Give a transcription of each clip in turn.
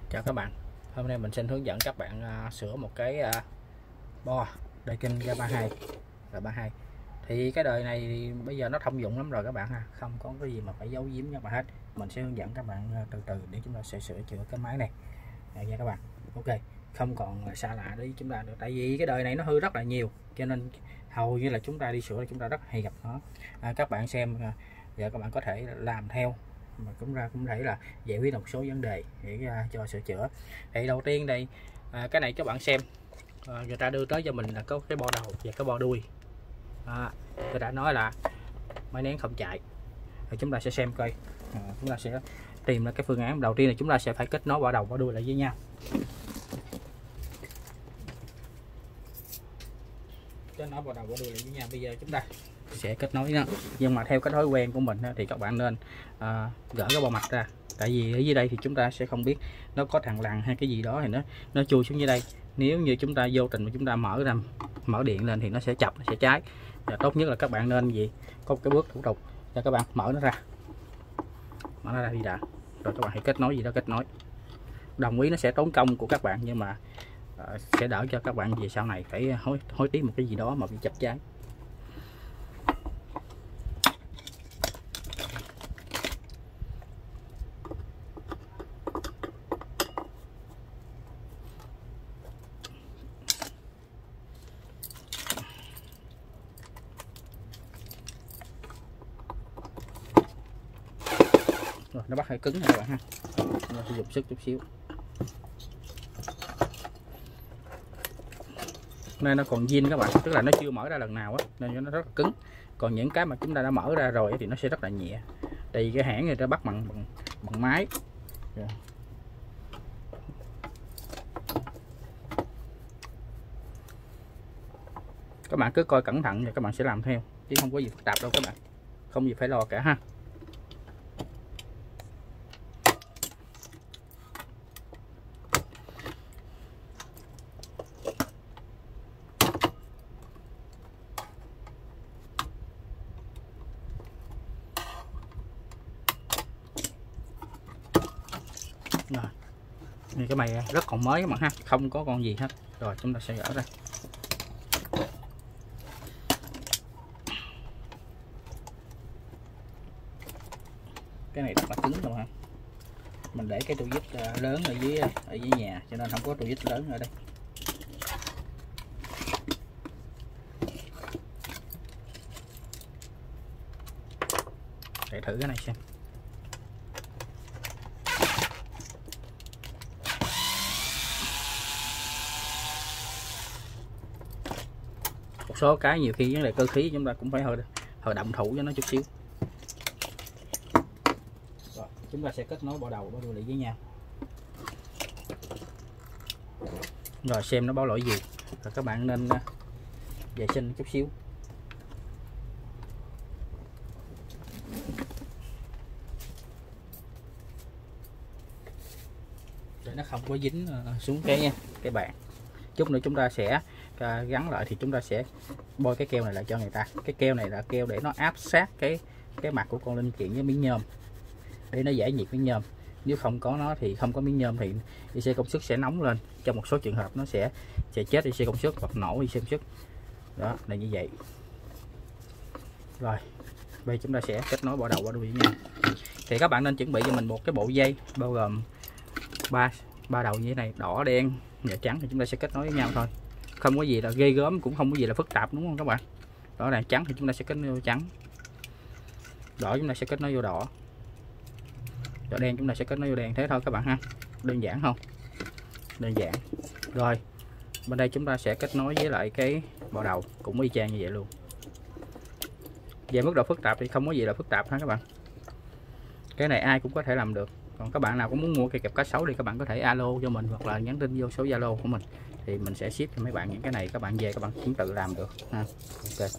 Chào các bạn, hôm nay mình xin hướng dẫn các bạn sửa một cái bo Daikin G32. Thì cái đời này thì bây giờ nó thông dụng lắm rồi các bạn ha, không có cái gì mà phải giấu giếm các bạn hết. Mình sẽ hướng dẫn các bạn từ từ để chúng ta sẽ sửa chữa cái máy này nha các bạn. Ok, không còn xa lạ đấy chúng ta được, tại vì cái đời này nó hư rất là nhiều, cho nên hầu như là chúng ta đi sửa chúng ta rất hay gặp nó. Các bạn xem giờ các bạn có thể làm theo mà cũng thể là giải quyết một số vấn đề để cho sửa chữa. Thì đầu tiên đây cái này các bạn xem, người ta đưa tới cho mình là có cái bo đầu và cái bo đuôi. Người ta nói là máy nén không chạy, thì chúng ta sẽ xem coi, chúng ta sẽ tìm ra cái phương án. Đầu tiên là chúng ta sẽ phải kết nối bo đầu bo đuôi lại với nhau. Kết nối bo đầu bo đuôi lại với nhau. Bây giờ chúng ta sẽ kết nối nó, nhưng mà theo cái thói quen của mình thì các bạn nên gỡ cái bo mạch ra, tại vì ở dưới đây thì chúng ta sẽ không biết nó có thằng lằn hay cái gì đó thì nó chui xuống dưới đây. Nếu như chúng ta vô tình mà chúng ta mở điện lên thì nó sẽ chập, nó sẽ cháy. Và tốt nhất là các bạn nên có một cái bước thủ tục cho các bạn mở nó ra đi đã, rồi các bạn hãy kết nối gì đó kết nối. Đồng ý nó sẽ tốn công của các bạn, nhưng mà sẽ đỡ cho các bạn về sau này phải hối tiếc một cái gì đó mà bị chập cháy. Rồi, nó bắt hơi cứng này các bạn ha, chúng ta sẽ dùng sức chút xíu. Nên nó còn zin các bạn, tức là nó chưa mở ra lần nào á, nên nó rất là cứng. Còn những cái mà chúng ta đã mở ra rồi thì nó sẽ rất là nhẹ, tại vì cái hãng người ta bắt bằng máy. Các bạn cứ coi cẩn thận và các bạn sẽ làm theo, chứ không có gì phức tạp đâu các bạn, không gì phải lo cả ha. Rồi, thì cái này rất còn mới các bạn ha, không có con gì hết. Rồi chúng ta sẽ gỡ ra. Cái này rất là cứng rồi ha, mình để cái tua vít lớn ở dưới nhà cho nên không có tua vít lớn ở đây. Để thử cái này xem. Một số cái nhiều khi vấn đề cơ khí chúng ta cũng phải hơi động thủ cho nó chút xíu. Rồi, chúng ta sẽ kết nối bo đầu bo đuôi lại với nhau. Rồi xem nó báo lỗi gì, rồi các bạn nên vệ sinh chút xíu. Để nó không có dính xuống cái bàn. Chút nữa chúng ta sẽ gắn lại, thì chúng ta sẽ bôi cái keo này lại cho người ta. Cái keo này là keo để nó áp sát cái mặt của con linh kiện với miếng nhôm, để nó giải nhiệt miếng nhôm. Nếu không có nó thì không có miếng nhôm thì IC công suất sẽ nóng lên, trong một số trường hợp nó sẽ chết IC công suất hoặc nổ IC công suất. Đó là như vậy. Rồi bây giờ chúng ta sẽ kết nối bo đầu bo đuôi với nhau. Thì các bạn nên chuẩn bị cho mình một cái bộ dây bao gồm ba đầu như thế này, đỏ đen và trắng, thì chúng ta sẽ kết nối với nhau thôi, không có gì là ghê gớm, cũng không có gì là phức tạp, đúng không các bạn. Đỏ đen trắng thì chúng ta sẽ kết nối vô trắng, đỏ chúng ta sẽ kết nối vô đỏ, đỏ đen chúng ta sẽ kết nối vô đen. Thế thôi các bạn ha, đơn giản không? Đơn giản. Rồi bên đây chúng ta sẽ kết nối với lại cái bo đầu cũng y chang như vậy luôn. Về mức độ phức tạp thì không có gì là phức tạp ha các bạn, cái này ai cũng có thể làm được. Còn các bạn nào có muốn mua cây kẹp cá sấu thì các bạn có thể alo cho mình, hoặc là nhắn tin vô số Zalo của mình, thì mình sẽ ship cho mấy bạn những cái này. Các bạn về các bạn cũng tự làm được ha. Ok.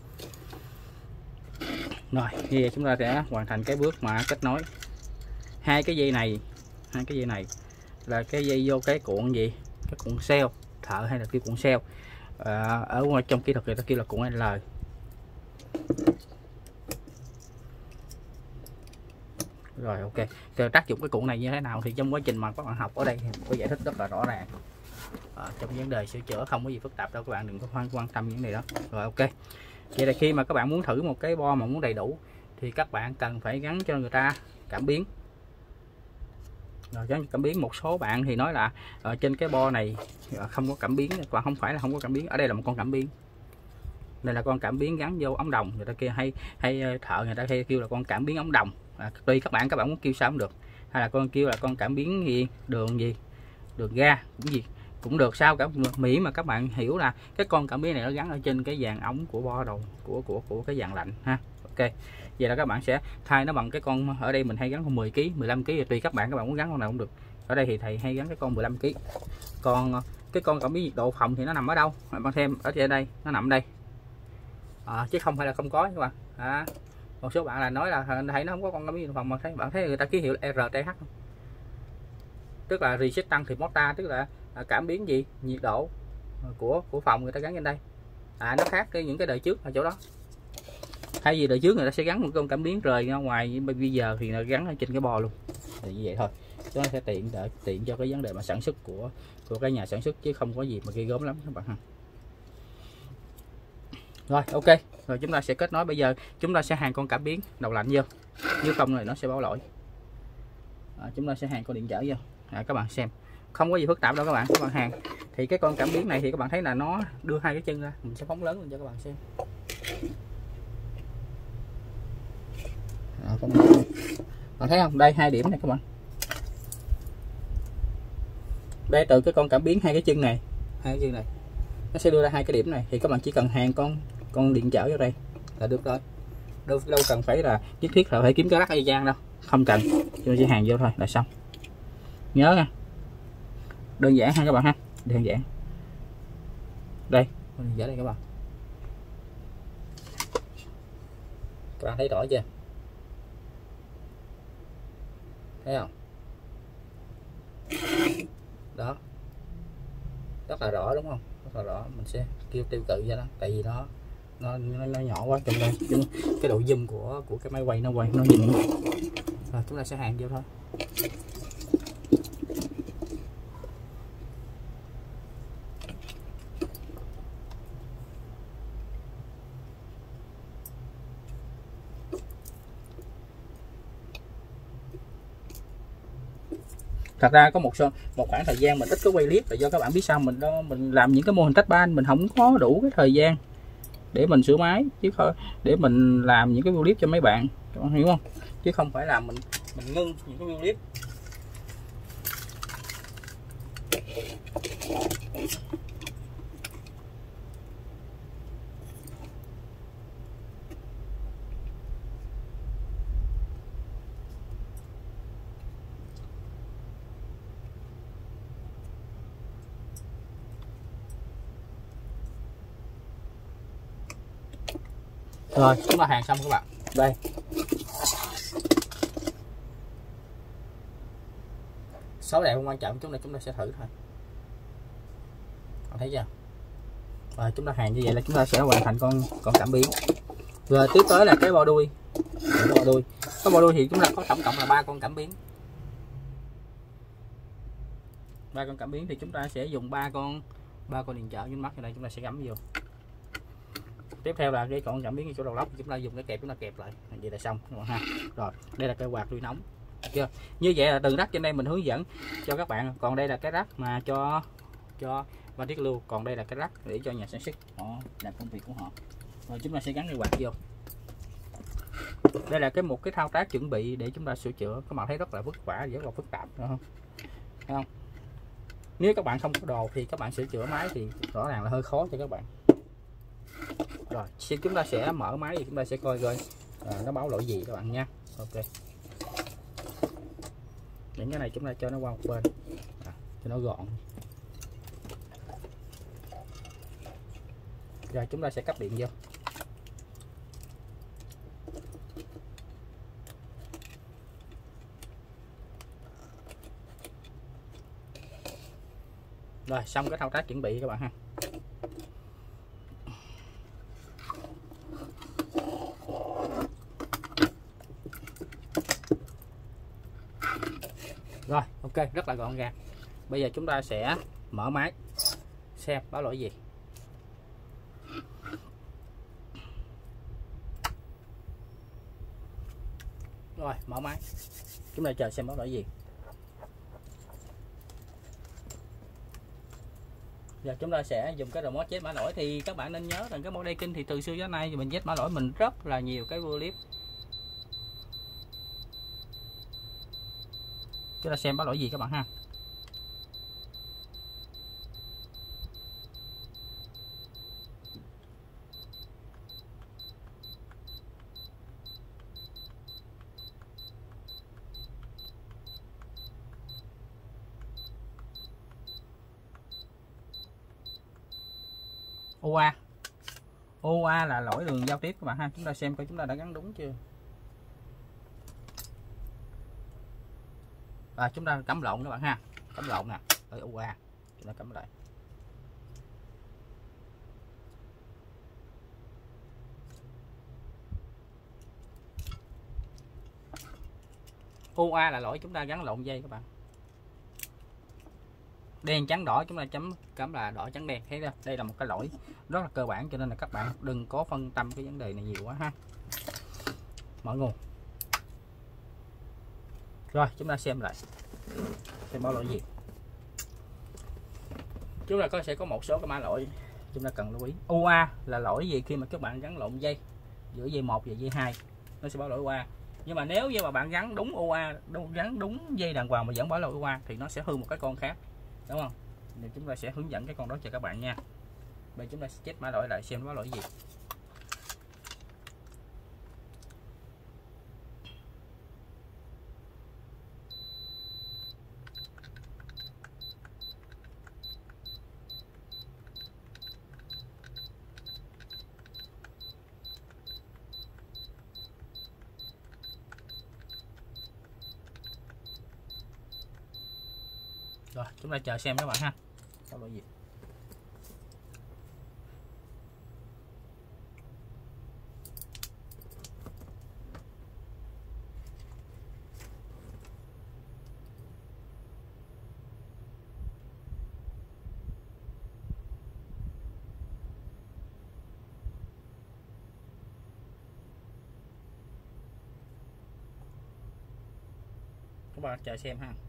Rồi như vậy chúng ta sẽ hoàn thành cái bước mà kết nối. Hai cái dây này là cái dây vô cái cuộn gì, cái cuộn xeo thợ hay là kêu cuộn xeo. Ở ngoài trong kỹ thuật người ta kêu là cuộn L. Rồi ok. Rồi tác dụng cái cuộn này như thế nào thì trong quá trình mà các bạn học ở đây thì có giải thích rất là rõ ràng. Trong vấn đề sửa chữa không có gì phức tạp đâu, các bạn đừng có quan tâm những này đó. Rồi ok. Vậy là khi mà các bạn muốn thử một cái bo mà muốn đầy đủ thì các bạn cần phải gắn cho người ta cảm biến. Rồi gắn cảm biến, một số bạn thì nói là ở trên cái bo này không có cảm biến, còn không phải là không có cảm biến, ở đây là một con cảm biến. Đây là con cảm biến gắn vô ống đồng, người ta kia hay thợ người ta hay kêu là con cảm biến ống đồng. Tùy các bạn muốn kêu sao cũng được, hay là con kêu là con cảm biến đường ga cũng được, sao cả miễn mà các bạn hiểu là cái con cảm biến này nó gắn ở trên cái dàn ống của bo đầu của cái dàn lạnh ha. Ok, vậy là các bạn sẽ thay nó bằng cái con, ở đây mình hay gắn con 10 kg 15 kg, tùy các bạn muốn gắn con nào cũng được. Ở đây thì thầy hay gắn cái con 15 kg. Còn cái con cảm biến nhiệt độ phòng thì nó nằm ở đâu, bạn xem ở trên đây, nó nằm ở đây. Chứ không phải là không có các bạn. Một số bạn là nói là thấy nó không có con cảm biến nhiệt độ phòng, mà bạn thấy người ta ký hiệu RTH không? Tức là resistance thì motor, tức là cảm biến nhiệt độ của phòng người ta gắn trên đây. Nó khác những cái đời trước ở chỗ đó. Thay vì đời trước người ta sẽ gắn một con cảm biến rời ra ngoài, bây giờ thì nó gắn ở trên cái bo luôn. Thì như vậy thôi, nó sẽ tiện cho cái vấn đề mà sản xuất của cái nhà sản xuất, chứ không có gì mà ghê gớm lắm các bạn ha. Rồi ok, rồi chúng ta sẽ kết nối. Bây giờ chúng ta sẽ hàn con cảm biến đầu lạnh vô, nếu không này nó sẽ báo lỗi. Chúng ta sẽ hàn con điện trở vô. Các bạn xem, không có gì phức tạp đâu các bạn hàn. Thì cái con cảm biến này thì các bạn thấy là nó đưa hai cái chân ra, mình sẽ phóng lớn lên cho các bạn xem. Bạn thấy không, đây 2 điểm này các bạn. Đây từ cái con cảm biến hai cái chân này nó sẽ đưa ra 2 cái điểm này, thì các bạn chỉ cần hàn con điện trở vô đây là được rồi. Đâu cần phải là nhất thiết là phải kiếm cái lắc dây giang đâu, không cần, chúng chỉ hàn vô thôi là xong. Nhớ nha, đơn giản ha các bạn ha, đơn giản. Đây, đơn giản đây các bạn. Các bạn thấy rõ chưa? Thấy không? Đó, rất là rõ đúng không? Rất là rõ. Mình sẽ kêu tiêu cự cho nó, tại vì nó nhỏ quá, trong đây cái độ zoom của cái máy quay nó nhìn. Rồi chúng ta sẽ hàn vô thôi. Thật ra có một khoảng thời gian mình ít có quay clip là do các bạn biết sao, mình làm những cái mô hình tách ban, mình không có đủ cái thời gian để mình sửa máy, chứ không để mình làm những cái video clip cho mấy bạn, các bạn hiểu không? Chứ không phải là mình ngưng những cái video clip. Rồi chúng ta hàn xong các bạn. Đây, số đẹp không quan trọng, chúng ta sẽ thử thôi. Bạn thấy chưa? Rồi chúng ta hàn như vậy là chúng ta sẽ hoàn thành con cảm biến. Rồi tiếp tới là cái bo đuôi. Cái bo đuôi thì chúng ta có tổng cộng là 3 con cảm biến. 3 con cảm biến thì chúng ta sẽ dùng 3 con điện trở trên mắt ở đây, chúng ta sẽ gắm vô. Tiếp theo là cái con cảm biến chỗ đầu lốc, chúng ta dùng cái kẹp, chúng ta kẹp lại, vậy là xong các bạn ha. Rồi đây là cái quạt đuôi nóng. Được chưa? Như vậy là từ rắc trên đây mình hướng dẫn cho các bạn. Còn đây là cái rắc mà cho van tiết lưu, còn đây là cái rắc để cho nhà sản xuất họ làm công việc của họ. Rồi chúng ta sẽ gắn cái quạt vô. Đây là một cái thao tác chuẩn bị để chúng ta sửa chữa. Các bạn thấy rất là vất vả, rất là phức tạp, đúng không? Thấy không? Nếu các bạn không có đồ thì các bạn sửa chữa máy thì rõ ràng là hơi khó cho các bạn. Rồi chúng ta sẽ mở máy thì chúng ta sẽ coi nó báo lỗi gì các bạn nha. Ok, những cái này chúng ta cho nó qua một bên cho nó gọn. Rồi chúng ta sẽ cấp điện vô. Rồi xong cái thao tác chuẩn bị các bạn ha. Ok, rất là gọn gàng. Bây giờ chúng ta sẽ mở máy xem báo lỗi gì. Rồi, mở máy. Chúng ta chờ xem báo lỗi gì. Giờ chúng ta sẽ dùng cái remote check mã lỗi. Thì các bạn nên nhớ rằng cái model kinh thì từ xưa đến nay thì mình check mã lỗi mình rất là nhiều cái video clip. Chúng ta xem báo lỗi gì các bạn ha. OA là lỗi đường giao tiếp các bạn ha. Chúng ta xem coi chúng ta đã gắn đúng chưa. Chúng ta cắm lộn các bạn ha, cắm lộn nè, tới OA chúng ta cắm lại. OA là lỗi chúng ta gắn lộn dây các bạn. Đen trắng đỏ chúng ta cắm là đỏ trắng đen. Thấy không? Đây là một cái lỗi rất là cơ bản, cho nên là các bạn đừng có phân tâm cái vấn đề này nhiều quá ha. Mở nguồn. Rồi chúng ta xem lại xem báo lỗi gì. Chúng ta sẽ có một số cái mã lỗi chúng ta cần lưu ý. OA là lỗi gì khi mà các bạn gắn lộn dây giữa dây 1 và dây 2, nó sẽ báo lỗi OA. Nhưng mà nếu như mà bạn gắn đúng OA, gắn đúng dây đàng hoàng mà vẫn báo lỗi OA thì nó sẽ hư một cái con khác, đúng không? Thì chúng ta sẽ hướng dẫn cái con đó cho các bạn nha. Bây giờ chúng ta sẽ check mã lỗi lại xem nó báo lỗi gì. Rồi chúng ta chờ xem các bạn ha. Báo lỗi gì. Các bạn chờ xem ha.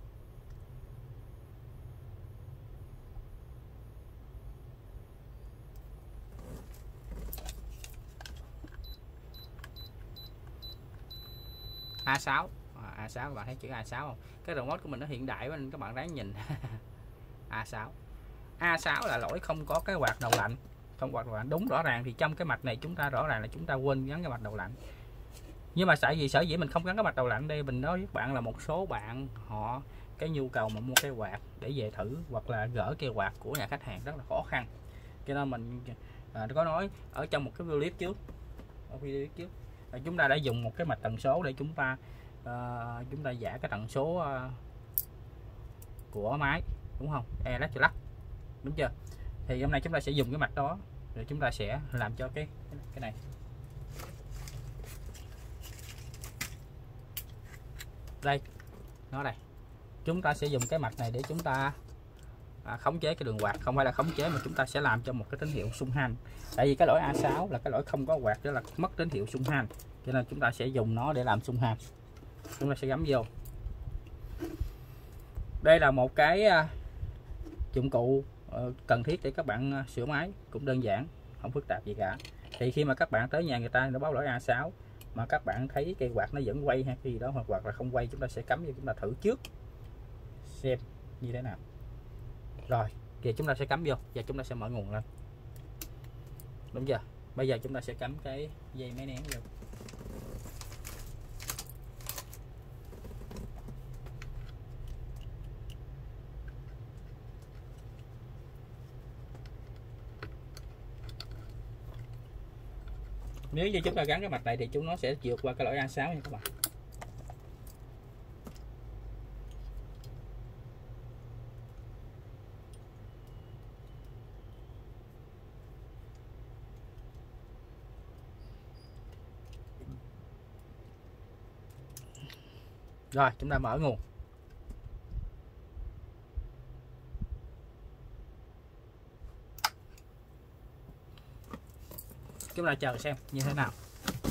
A6 A6 các bạn thấy chữ A6 không? Cái remote của mình nó hiện đại quá nên các bạn ráng nhìn. A6 là lỗi không có cái quạt đầu lạnh, không quạt đầu lạnh. Đúng, rõ ràng thì trong cái mặt này chúng ta rõ ràng là chúng ta quên gắn cái mặt đầu lạnh. Nhưng mà sở dĩ mình không gắn cái mặt đầu lạnh đây, mình nói với các bạn là một số bạn họ cái nhu cầu mà mua cái quạt để về thử hoặc là gỡ cây quạt của nhà khách hàng rất là khó khăn, cho nên mình có nói ở trong một cái video clip trước, chúng ta đã dùng một cái mạch tần số để chúng ta giả cái tần số của máy, đúng không? Electrolux, đúng chưa? Thì hôm nay chúng ta sẽ dùng cái mạch đó để chúng ta sẽ làm cho cái này. Đây, nó đây. Chúng ta sẽ dùng cái mạch này để chúng ta khống chế cái đường quạt, không phải là khống chế mà chúng ta sẽ làm cho một cái tín hiệu xung han. Tại vì cái lỗi A6 là cái lỗi không có quạt, đó là mất tín hiệu xung han, cho nên chúng ta sẽ dùng nó để làm xung han. Chúng ta sẽ gắm vô. Đây là một cái dụng cụ cần thiết để các bạn sửa máy, cũng đơn giản, không phức tạp gì cả. Thì khi mà các bạn tới nhà người ta nó báo lỗi A6 mà các bạn thấy cây quạt nó vẫn quay hay cái gì đó hoặc là không quay, chúng ta sẽ cắm vô, chúng ta thử trước xem như thế nào. Rồi thì chúng ta sẽ cắm vô và chúng ta sẽ mở nguồn lên, đúng chưa? Bây giờ chúng ta sẽ cắm cái dây máy nén vô. Nếu như chúng ta gắn cái mạch này thì chúng nó sẽ vượt qua cái lỗi A6 nha các bạn. Rồi chúng ta mở nguồn. chúng ta chờ xem như thế nào.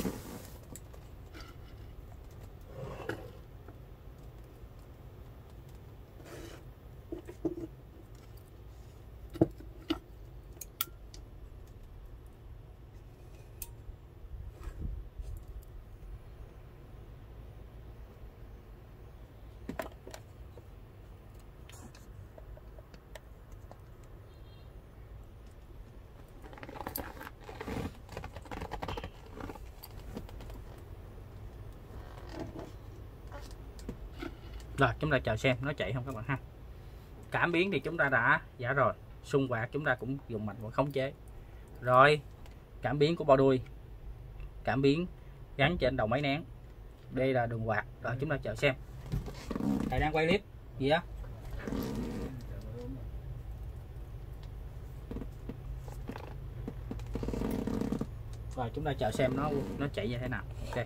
Rồi chúng ta chờ xem nó chạy không các bạn ha. Cảm biến thì chúng ta đã giả rồi, xung quạt chúng ta cũng dùng mạnh và khống chế rồi. Cảm biến của bo đuôi, cảm biến gắn trên đầu máy nén, đây là đường quạt. Rồi chúng ta chờ xem. Thầy đang quay clip gì á. Rồi chúng ta chờ xem nó chạy như thế nào. Ok.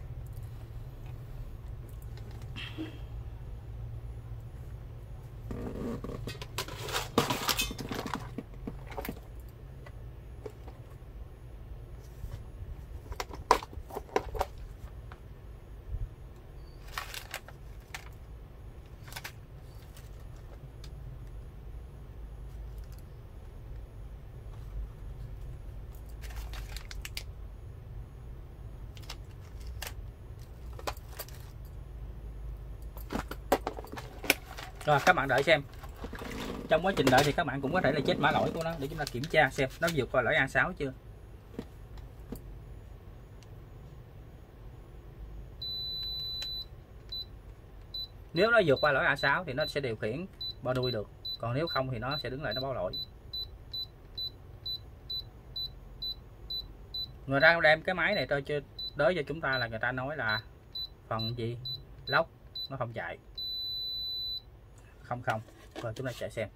Rồi các bạn đợi xem. Trong quá trình đợi thì các bạn cũng có thể là check mã lỗi của nó để chúng ta kiểm tra xem nó vượt qua lỗi A6 chưa. Nếu nó vượt qua lỗi A6 thì nó sẽ điều khiển bo đuôi được, còn nếu không thì nó sẽ đứng lại nó báo lỗi. Người ta đem cái máy này tới cho chúng ta là người ta nói là phần gì lốc nó không chạy, không. Rồi chúng ta chạy xem.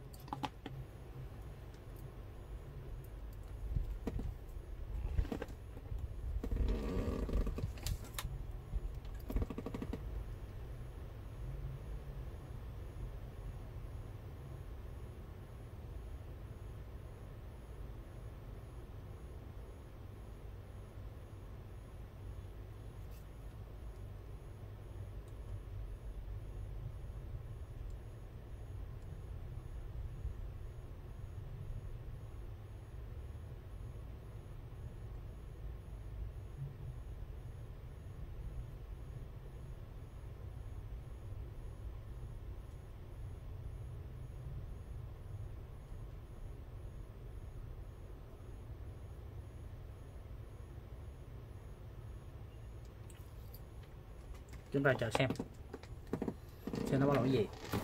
Chúng ta chờ xem nó báo lỗi gì.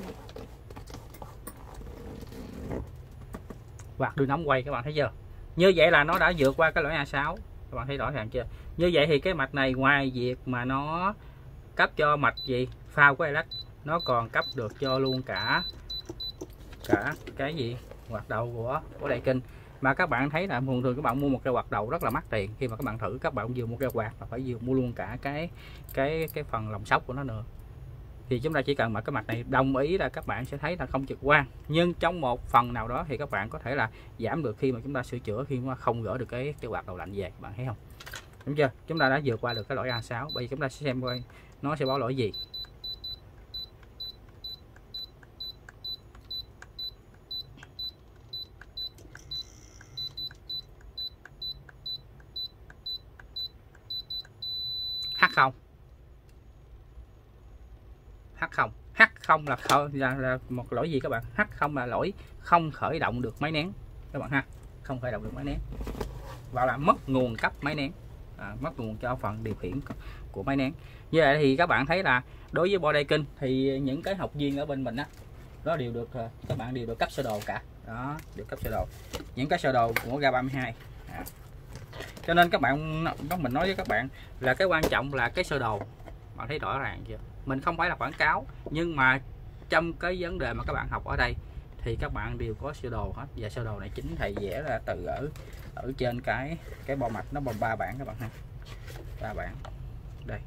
Quạt đưa nóng quay các bạn thấy chưa. Như vậy là nó đã vượt qua cái lỗi A6. Các bạn thấy rõ ràng chưa. Như vậy thì cái mạch này ngoài việc mà nó cấp cho mạch gì phao của elac, nó còn cấp được cho luôn cả cái gì quạt đầu của đại kinh. Mà các bạn thấy là thường thường các bạn mua một cái quạt đầu rất là mắc tiền. Khi mà các bạn thử, các bạn vừa mua cái quạt mà phải vừa mua luôn cả cái phần lồng sóc của nó nữa. Thì chúng ta chỉ cần mà cái mặt này đồng ý là các bạn sẽ thấy là không trực quan. Nhưng trong một phần nào đó thì các bạn có thể là giảm được khi mà chúng ta sửa chữa, khi mà không gỡ được cái quạt đầu lạnh về. Các bạn thấy không? Đúng chưa? Chúng ta đã vượt qua được cái lỗi A6. Bây giờ chúng ta sẽ xem coi nó sẽ báo lỗi gì. H0. H0 là một lỗi gì các bạn? H0 là lỗi không khởi động được máy nén các bạn ha. Không khởi động được máy nén. Và là mất nguồn cấp máy nén. Mất nguồn cho phần điều khiển của máy nén. Như vậy thì các bạn thấy là đối với bo đai kinh thì những cái học viên ở bên mình á, đó đều được các bạn đều được cấp sơ đồ cả. Đó, được cấp sơ đồ. Những cái sơ đồ của GA32. Cho nên các bạn, mình nói với các bạn là cái quan trọng là cái sơ đồ. Bạn thấy rõ ràng chưa? Mình không phải là quảng cáo, nhưng mà trong cái vấn đề mà các bạn học ở đây thì các bạn đều có sơ đồ hết. Và sơ đồ này chính thầy vẽ ra từ ở trên cái bo mạch, nó bằng 3 bản các bạn ha. 3 bản. Đây.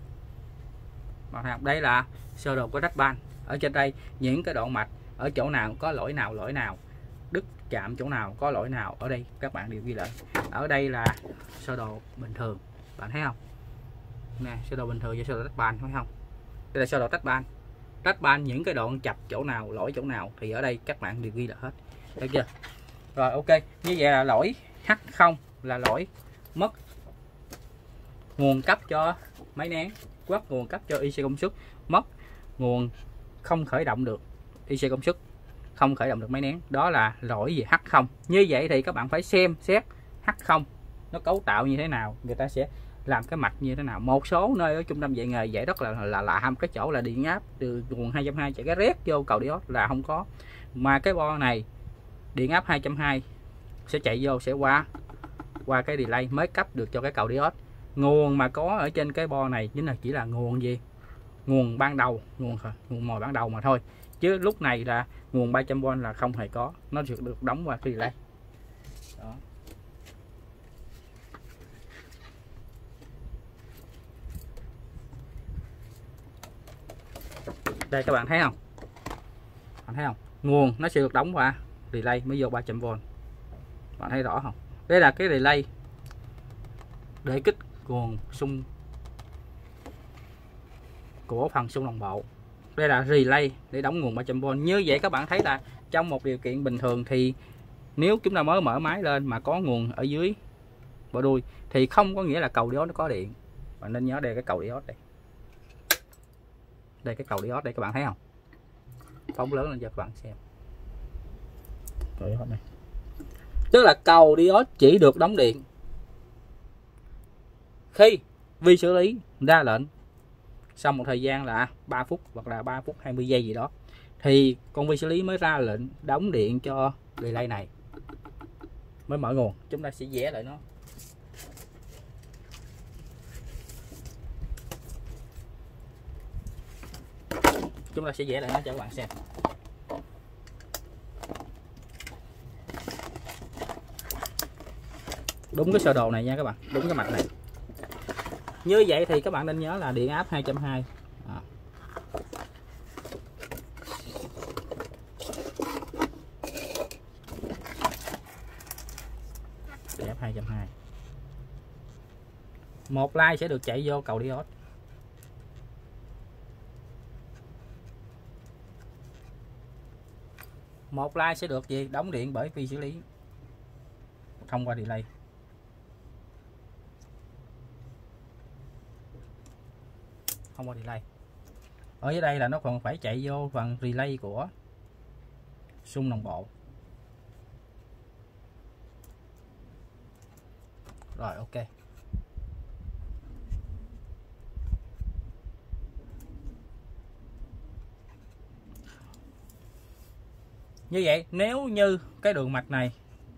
Đây là sơ đồ của Rách Ban. Ở trên đây những cái đoạn mạch ở chỗ nào có lỗi nào đứt chạm chỗ nào, có lỗi nào ở đây các bạn đều ghi lại. Ở đây là sơ đồ bình thường, bạn thấy không nè, sơ đồ bình thường và sơ đồ tách ban, thấy không? Đây là sơ đồ tách ban những cái đoạn chập chỗ nào, lỗi chỗ nào thì ở đây các bạn đều ghi lại hết, được chưa? Rồi ok, như vậy là lỗi H0 là lỗi mất nguồn cấp cho máy nén, mất nguồn cấp cho IC công suất, mất nguồn không khởi động được IC công suất, không khởi động được máy nén, đó là lỗi về H0. Như vậy thì các bạn phải xem xét H0 nó cấu tạo như thế nào, người ta sẽ làm cái mạch như thế nào. Một số nơi ở trung tâm dạy nghề dạy rất là lạ, cái chỗ là điện áp từ nguồn 220 chạy cái rét vô cầu diode là không có, mà cái bo này điện áp 220 sẽ chạy vô, sẽ qua cái delay mới cấp được cho cái cầu diode. Nguồn mà có ở trên cái bo này chính là chỉ là nguồn gì, nguồn ban đầu, nguồn mồi ban đầu mà thôi, chứ lúc này là nguồn 300V là không hề có, nó được đóng qua cái delay đó. Đây các bạn thấy không, nguồn nó sẽ được đóng qua delay mới vô 300V, bạn thấy rõ không? Đây là cái delay để kích nguồn xung của phần xung đồng bộ, đây là relay để đóng nguồn 300V. Như vậy các bạn thấy là trong một điều kiện bình thường thì nếu chúng ta mới mở máy lên mà có nguồn ở dưới bộ đuôi thì không có nghĩa là cầu diode nó có điện. Bạn nên nhớ đây cái cầu diode đây, đây cái cầu diode đây, các bạn thấy không? Phóng lớn lên cho các bạn xem. Này. Tức là cầu diode chỉ được đóng điện khi vi xử lý ra lệnh sau một thời gian là 3 phút hoặc là 3 phút 20 giây gì đó, thì con vi xử lý mới ra lệnh đóng điện cho relay này mới mở nguồn. Chúng ta sẽ vẽ lại nó. Chúng ta sẽ vẽ lại nó cho các bạn xem. Đúng cái sơ đồ này nha các bạn, đúng cái mạch này. Như vậy thì các bạn nên nhớ là điện áp 220. Điện áp 220. Một line sẽ được chạy vô cầu diode. Một line sẽ được gì? Đóng điện bởi vi xử lý thông qua delay. Không qua delay. Ở dưới đây là nó còn phải chạy vô phần relay của xung đồng bộ. Rồi ok. Như vậy nếu như cái đường mạch này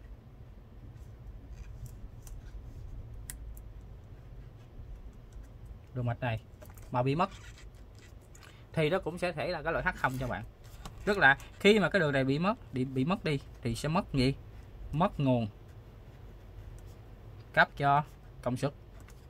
mà bị mất thì nó cũng sẽ thể là cái loại H0 cho bạn. Tức là khi mà cái đường này bị mất đi thì sẽ mất gì? Mất nguồn cấp cho công suất.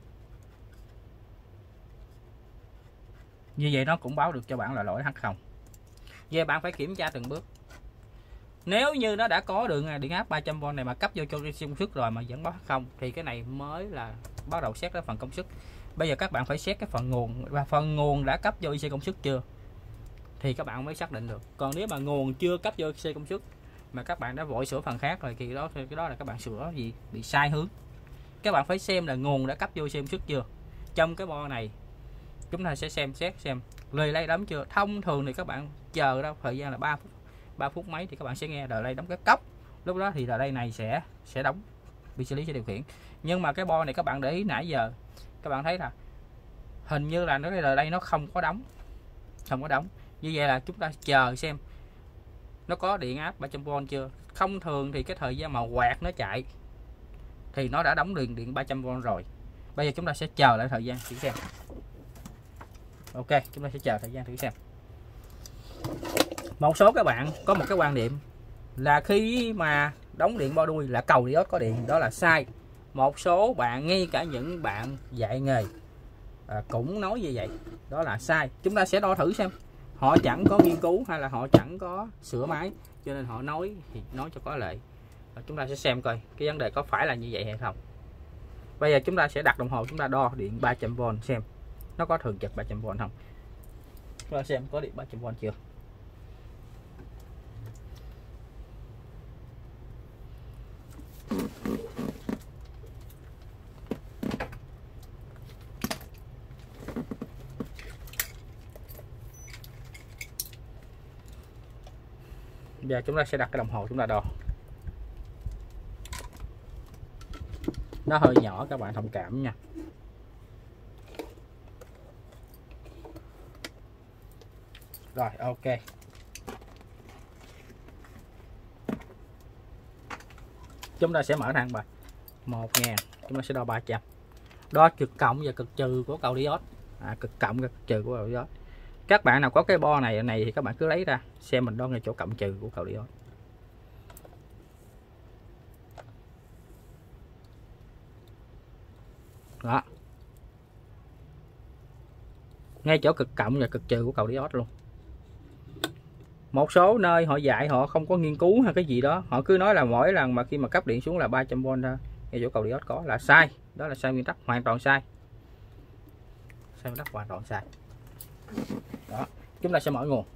Như vậy nó cũng báo được cho bạn là lỗi H0. Vậy bạn phải kiểm tra từng bước. Nếu như nó đã có đường điện áp 300V này mà cấp vô cho công suất rồi mà vẫn báo H0 thì cái này mới là bắt đầu xét đến phần công suất. Bây giờ các bạn phải xét cái phần nguồn, và phần nguồn đã cấp vô IC công suất chưa thì các bạn mới xác định được. Còn nếu mà nguồn chưa cấp vô IC công suất mà các bạn đã vội sửa phần khác rồi thì cái đó là các bạn sửa gì bị sai hướng. Các bạn phải xem là nguồn đã cấp vô IC công suất chưa. Trong cái bo này chúng ta sẽ xem xét xem relay đóng chưa. Thông thường thì các bạn chờ đâu thời gian là 3 phút mấy thì các bạn sẽ nghe relay đóng cái cốc. Lúc đó thì relay này sẽ đóng, vi xử lý sẽ điều khiển. Nhưng mà cái bo này các bạn để ý nãy giờ các bạn thấy là hình như là nó cái relay nó không có đóng. Như vậy là chúng ta chờ xem nó có điện áp 300V chưa. Thông thường thì cái thời gian mà quạt nó chạy thì nó đã đóng điện 300V rồi. Bây giờ chúng ta sẽ chờ lại thời gian thử xem. Ok, chúng ta sẽ chờ thời gian thử xem. Một số các bạn có một cái quan niệm là khi mà đóng điện bo đuôi là cầu diode có điện, đó là sai. Một số bạn, ngay cả những bạn dạy nghề cũng nói như vậy, đó là sai. Chúng ta sẽ đo thử xem. họ chẳng có nghiên cứu hay là họ chẳng có sửa máy, cho nên họ nói thì nói cho có lệ. Chúng ta sẽ xem coi cái vấn đề có phải là như vậy hay không. Bây giờ chúng ta sẽ đặt đồng hồ, chúng ta đo điện 300V xem nó có thường trực 300V không. Chúng ta xem có điện 300V chưa. Giờ chúng ta sẽ đặt cái đồng hồ chúng ta đo. Nó hơi nhỏ các bạn thông cảm nha. Rồi ok. Chúng ta sẽ mở thang bài 1000, chúng ta sẽ đo 300. Đo cực cộng và cực trừ của cầu diode. Cực cộng và cực trừ của cầu diode. Các bạn nào có cái bo này thì các bạn cứ lấy ra xem mình đo ngay chỗ cộng trừ của cầu diode. Đó. Ngay chỗ cực cộng và cực trừ của cầu diode luôn. Một số nơi họ dạy họ không có nghiên cứu hay cái gì đó, họ cứ nói là mỗi lần mà khi mà cấp điện xuống là 300V ra ngay chỗ cầu diode có, là sai. Đó là sai nguyên tắc, hoàn toàn sai. Sai nguyên tắc hoàn toàn sai. Đó, chúng ta sẽ mở nguồn.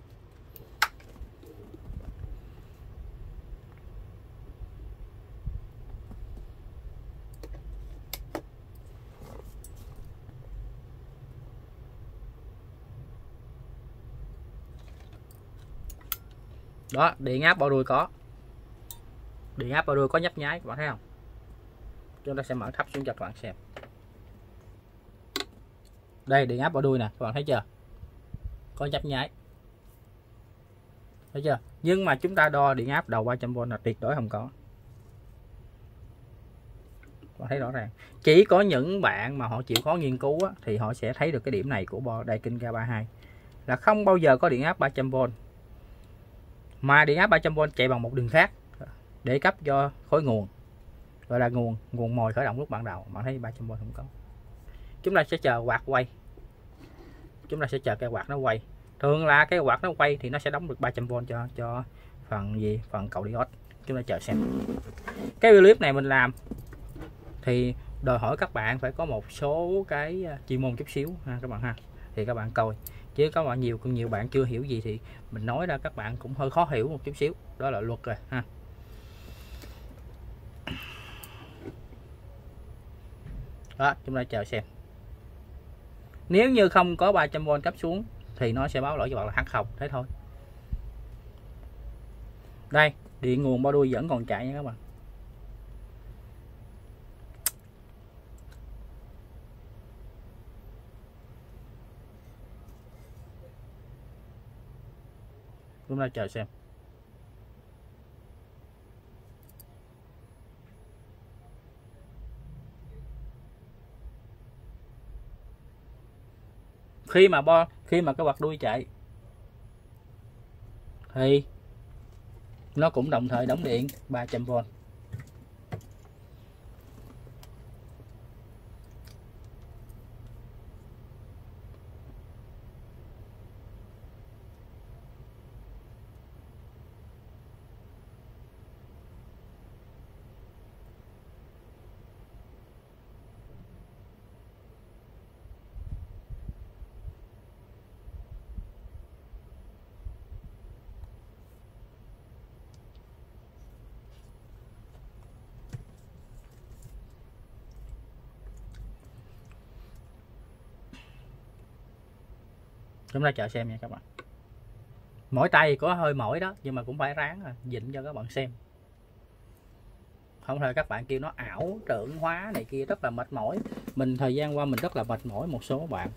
Đó, điện áp bao đuôi có. Điện áp bao đuôi có nhấp nháy, các bạn thấy không? Chúng ta sẽ mở thấp xuống cho các bạn xem. Đây, điện áp bao đuôi nè, các bạn thấy chưa? Có nhấp nháy. Thấy chưa? Nhưng mà chúng ta đo điện áp đầu 300V là tuyệt đối không có. Các bạn thấy rõ ràng. Chỉ có những bạn mà họ chịu khó nghiên cứu á, thì họ sẽ thấy được cái điểm này của bo Daikin K32 là không bao giờ có điện áp 300V. Mà điện áp 300V chạy bằng một đường khác để cấp cho khối nguồn, gọi là nguồn mồi khởi động lúc ban đầu. Bạn thấy 300V không có. Chúng ta sẽ chờ quạt quay. Chúng ta sẽ chờ cái quạt nó quay. Thường là cái quạt nó quay thì nó sẽ đóng được 300V cho phần gì? Phần cầu diode. Chúng ta chờ xem. Cái clip này mình làm thì đòi hỏi các bạn phải có một số cái chuyên môn chút xíu ha các bạn ha. Thì các bạn coi. Chứ có bạn nhiều bạn chưa hiểu gì thì mình nói ra các bạn cũng hơi khó hiểu một chút xíu. Đó là luật rồi ha. Đó, chúng ta chờ xem. Nếu như không có 300V cấp xuống thì nó sẽ báo lỗi cho bạn là H0, thế thôi. Đây, điện nguồn bao đuôi vẫn còn chạy nha các bạn. Chúng ta chờ xem. Khi mà cái quạt đuôi chạy thì nó cũng đồng thời đóng điện 300V. Chúng ta chờ xem nha các bạn. Mỗi tay có hơi mỏi đó, nhưng mà cũng phải ráng dịnh cho các bạn xem. Không thôi các bạn kêu nó ảo tưởng hóa này kia rất là mệt mỏi. Mình thời gian qua mình rất là mệt mỏi một số bạn.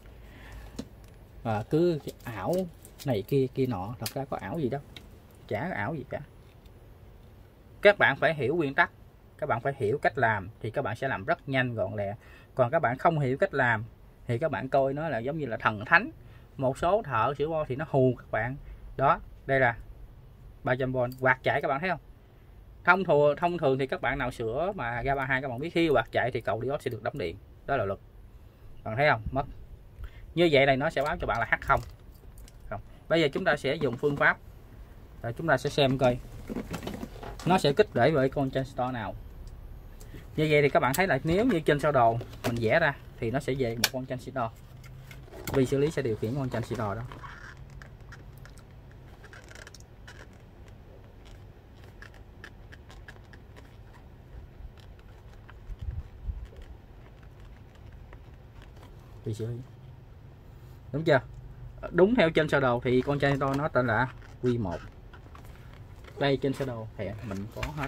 Cứ ảo này kia nọ, thật ra có ảo gì đâu. Chả có ảo gì cả. Các bạn phải hiểu nguyên tắc, các bạn phải hiểu cách làm thì các bạn sẽ làm rất nhanh gọn lẹ. Còn các bạn không hiểu cách làm thì các bạn coi nó là giống như là thần thánh. Một số thợ sửa bo thì nó hù các bạn. Đó, đây là 300V quạt chạy các bạn thấy không? Thông thường thì các bạn nào sửa mà K32 các bạn biết khi quạt chạy thì cầu diode sẽ được đóng điện. Đó là luật. Bạn thấy không? Mất. Như vậy này nó sẽ báo cho bạn là H0. Không. Bây giờ chúng ta sẽ dùng phương pháp rồi chúng ta sẽ xem coi nó sẽ kích để với con transistor nào. Như vậy thì các bạn thấy là nếu như trên sơ đồ mình vẽ ra thì nó sẽ về một con transistor. Vi xử lý sẽ điều khiển con transistor đó. Vi xử lý. Đúng chưa? Đúng theo trên sơ đồ thì con transistor nó tên là Q1. Đây trên sơ đồ thì mình có hết.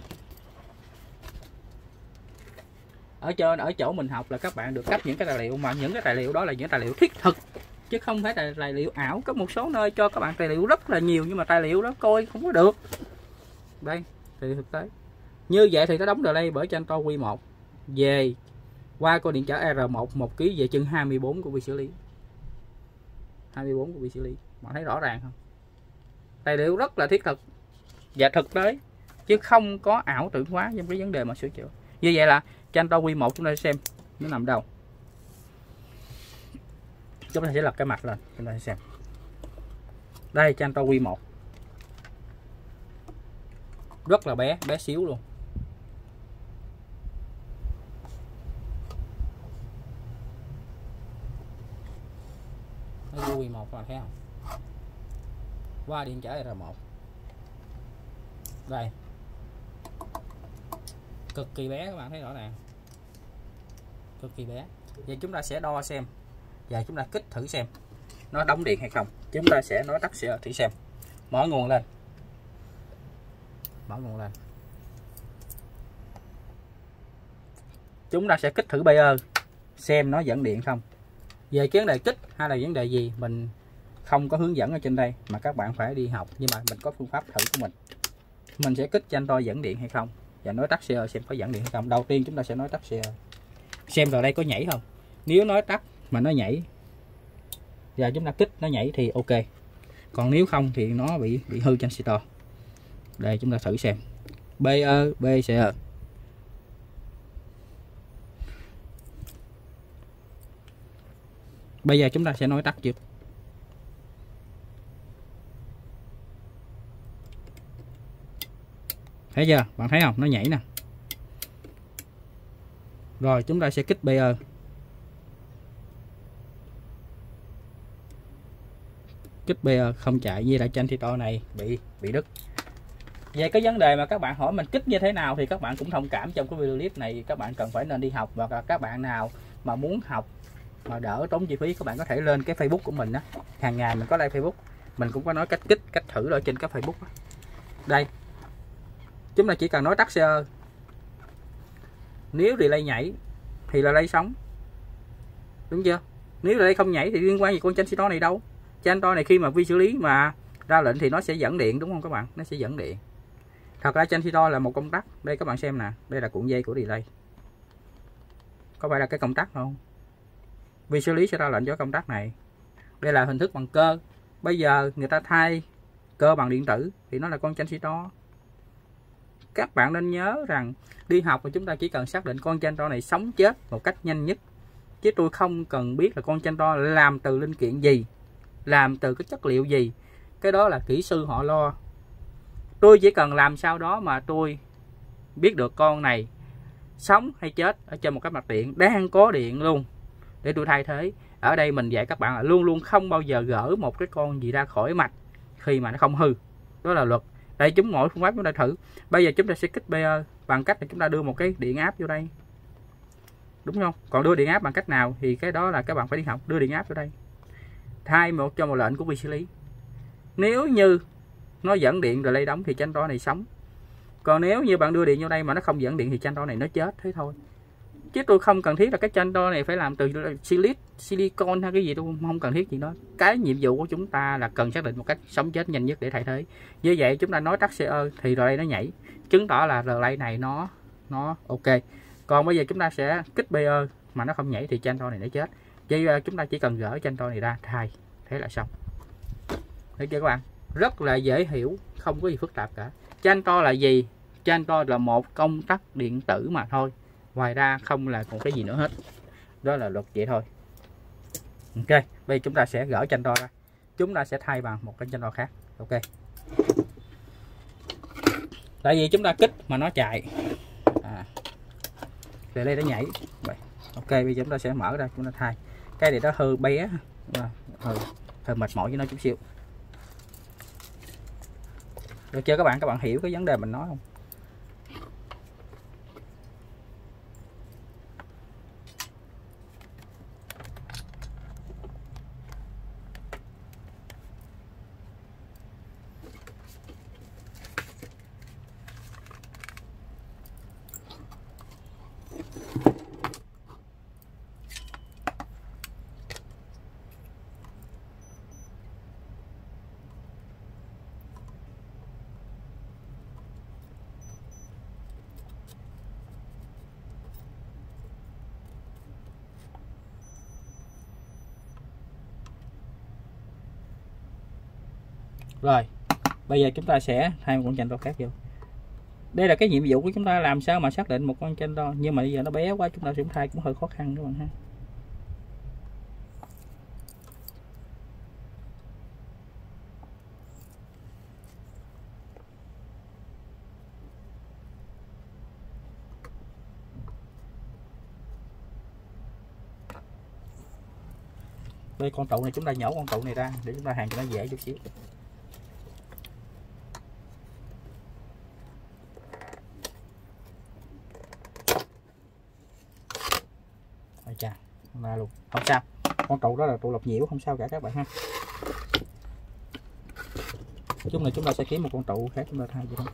Ở chỗ mình học là các bạn được cấp những cái tài liệu, mà những cái tài liệu đó là những tài liệu thiết thực chứ không phải tài liệu ảo. Có một số nơi cho các bạn tài liệu rất là nhiều nhưng mà tài liệu đó coi không có được. Đây thì thực tế như vậy thì nó đóng delay bởi transistor Q1 về qua con điện trở R1 1 kg về chừng 24 của vi xử lý. 24 của vi xử lý. Bạn thấy rõ ràng không? Tài liệu rất là thiết thực và thực tế chứ không có ảo tưởng quá trong cái vấn đề mà sửa chữa. Như vậy là transistor Q1 chúng ta xem nó nằm đâu. Chúng ta sẽ lật cái mặt lên, chúng ta sẽ xem. Đây transistor Q1. Rất là bé xíu luôn. Nó Q1 các bạn thấy không? Qua điện trở R1. Đây. Cực kỳ bé, các bạn thấy rõ ràng. Cực kỳ bé. Vậy chúng ta sẽ đo xem và chúng ta kích thử xem nó đóng điện hay không. Chúng ta sẽ nói tắt thử xem. Mở nguồn lên. Mở nguồn lên. Chúng ta sẽ kích thử BE xem nó dẫn điện không. Về cái vấn đề kích hay là vấn đề gì mình không có hướng dẫn ở trên đây mà các bạn phải đi học, nhưng mà mình có phương pháp thử của mình. Mình sẽ kích transistor dẫn điện hay không và nói tắt CR xem có dẫn điện hay không. Đầu tiên chúng ta sẽ nói tắt CR xem vào đây có nhảy không. Nếu nói tắt mà nó nhảy và chúng ta kích nó nhảy thì ok, còn nếu không thì nó bị hư transistor. Đây chúng ta thử xem BE BCR. Bây giờ chúng ta sẽ nói tắt chưa. Thấy chưa? Bạn thấy không? Nó nhảy nè. Rồi chúng ta sẽ kích BE. Kích BE không chạy, vì là transistor này bị đứt. Về cái vấn đề mà các bạn hỏi mình kích như thế nào thì các bạn cũng thông cảm trong cái video clip này. Các bạn cần phải nên đi học, và các bạn nào mà muốn học mà đỡ tốn chi phí, các bạn có thể lên cái Facebook của mình á. Hàng ngày mình có like Facebook, mình cũng có nói cách kích, cách thử ở trên cái Facebook đó. Đây chúng ta chỉ cần nói tắt CR. Nếu delay nhảy thì là delay sống, đúng chưa? Nếu delay không nhảy thì liên quan gì con transistor này đâu. Transistor này khi mà vi xử lý mà ra lệnh thì nó sẽ dẫn điện, đúng không các bạn? Nó sẽ dẫn điện. Thật ra transistor là một công tắc. Đây các bạn xem nè, đây là cuộn dây của delay. Có phải là cái công tắc không? Vi xử lý sẽ ra lệnh cho công tắc này. Đây là hình thức bằng cơ. Bây giờ người ta thay cơ bằng điện tử thì nó là con transistor. Các bạn nên nhớ rằng đi học mà chúng ta chỉ cần xác định con transistor này sống chết một cách nhanh nhất, chứ tôi không cần biết là con transistor làm từ linh kiện gì, làm từ cái chất liệu gì. Cái đó là kỹ sư họ lo. Tôi chỉ cần làm sao đó mà tôi biết được con này sống hay chết ở trên một cái mạch điện đang có điện luôn, để tôi thay thế. Ở đây mình dạy các bạn là luôn luôn không bao giờ gỡ một cái con gì ra khỏi mạch khi mà nó không hư. Đó là luật. Đây chúng mỗi phương pháp chúng ta thử. Bây giờ chúng ta sẽ kích BE bằng cách là chúng ta đưa một cái điện áp vô đây, đúng không? Còn đưa điện áp bằng cách nào thì cái đó là các bạn phải đi học. Đưa điện áp vô đây, thay cho một lệnh của vi xử lý. Nếu như nó dẫn điện rồi lấy đóng thì transistor này sống. Còn nếu như bạn đưa điện vô đây mà nó không dẫn điện thì transistor này nó chết, thế thôi. Chứ tôi không cần thiết là cái transistor này phải làm từ silicon hay cái gì, tôi không cần thiết gì đó. Cái nhiệm vụ của chúng ta là cần xác định một cách sống chết nhanh nhất để thay thế. Như vậy chúng ta nói tắt CE thì relay nó nhảy, chứng tỏ là relay này nó ok. Còn bây giờ chúng ta sẽ kích BE mà nó không nhảy thì transistor này nó chết. Vậy chúng ta chỉ cần gỡ transistor này ra thay, thế là xong. Thấy chưa các bạn? Rất là dễ hiểu, không có gì phức tạp cả. Transistor là gì? Transistor là một công tắc điện tử mà thôi. Ngoài ra không là còn cái gì nữa hết. Đó là luật vậy thôi. Ok, bây giờ chúng ta sẽ gỡ transistor ra. chúng ta sẽ thay bằng một con chân đo khác. Ok, tại vì chúng ta kích mà nó chạy về đây nó nhảy vậy. Ok, bây giờ chúng ta sẽ mở ra, chúng ta thay cái này, nó hơi bé, hơi mệt mỏi với nó chút xíu. Được chưa các bạn hiểu cái vấn đề mình nói không? Rồi, bây giờ chúng ta sẽ thay một con chân đo khác vô. Đây là cái nhiệm vụ của chúng ta, làm sao mà xác định một con chân đo, nhưng mà bây giờ nó bé quá, chúng ta sẽ thay cũng hơi khó khăn các bạn ha. Đây, con trụ này chúng ta nhổ con trụ này ra để chúng ta hàng cho nó dễ chút xíu. Rồi chà, ra luôn, không sao. Con trụ đó là trụ lọc nhiễu, không sao cả các bạn ha. Chung là chúng ta sẽ kiếm một con trụ khác chúng ta thay cho nó.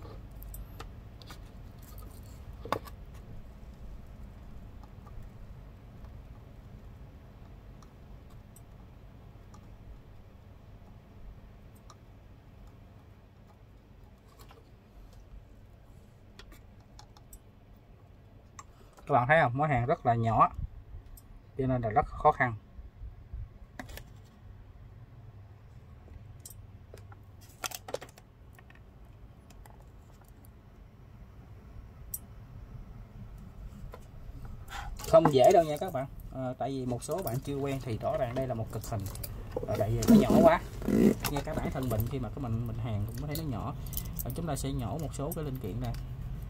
Các bạn thấy không, món hàng rất là nhỏ cho nên là rất khó khăn. Không dễ đâu nha các bạn. Tại vì một số bạn chưa quen thì rõ ràng đây là một cực hình. Tại vì nó nhỏ quá nha, các bản thân mình khi mà mình hàng cũng có thấy nó nhỏ. Chúng ta sẽ nhổ một số cái linh kiện ra.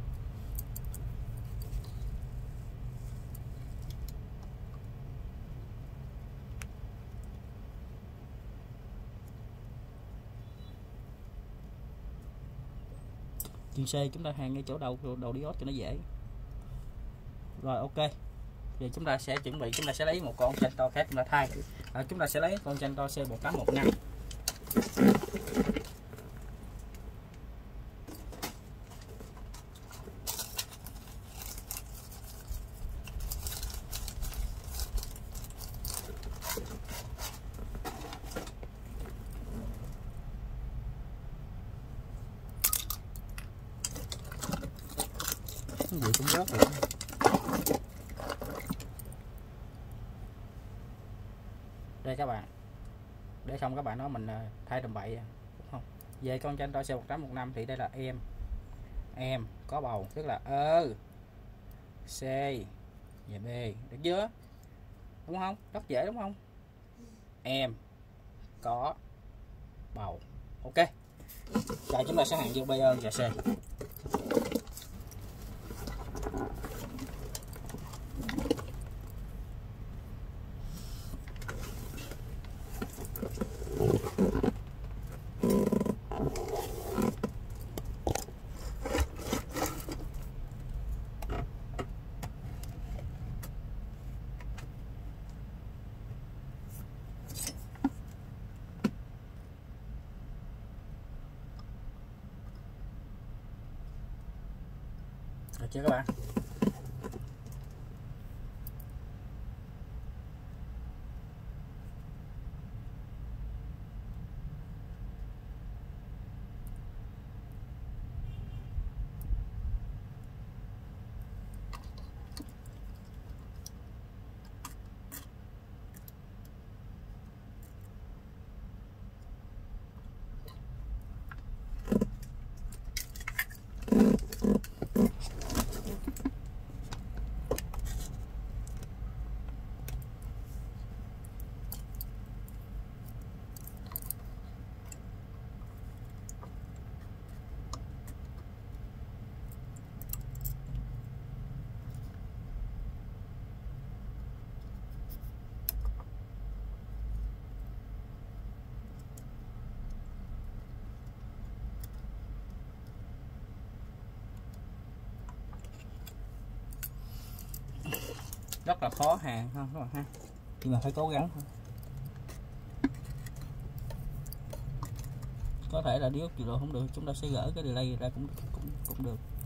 Chuyền C chúng ta hàng ngay chỗ đầu diode cho nó dễ. Rồi ok, giờ chúng ta sẽ chuẩn bị, chúng ta sẽ lấy một con chân to khác chúng ta thay. Chúng ta sẽ lấy con chân to C1815. Cái gì cũng rớt rồi. Đây các bạn, để xong các bạn nói mình thay tầm bậy đúng không? Về con tranh to C1815 thì đây là em có bầu, tức là C và B, được chưa? Đúng không? Rất dễ đúng không? Em có bầu. Ok, rồi chúng ta sẽ hàng vô B và C. Được chưa các bạn? rất là khó hàng ha các bạn ha, nhưng mà phải cố gắng thôi. Có thể là điếu chịu độ không được, chúng ta sẽ gỡ cái delay ra cũng được.